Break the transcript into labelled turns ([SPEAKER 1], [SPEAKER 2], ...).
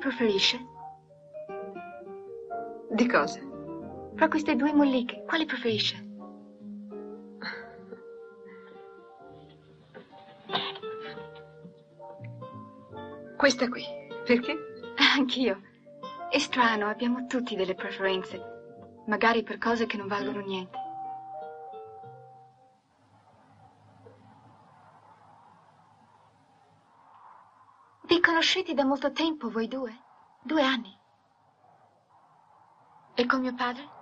[SPEAKER 1] preferisce?
[SPEAKER 2] Di cosa?
[SPEAKER 1] Fra queste due molliche, quale preferisce?
[SPEAKER 2] Questa qui. Perché?
[SPEAKER 1] Anch'io. È strano, abbiamo tutti delle preferenze. Magari per cose che non valgono niente. Vi conoscete da molto tempo, voi due? 2 anni. E con mio padre?